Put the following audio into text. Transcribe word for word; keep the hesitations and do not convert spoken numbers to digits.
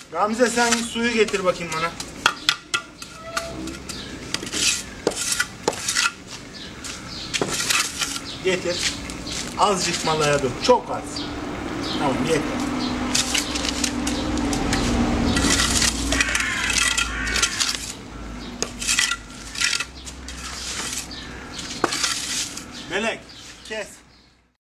Gamze sen suyu getir bakayım bana. Getir. Azıcık malaya dök. Çok az. Tamam yeter. Melek kes.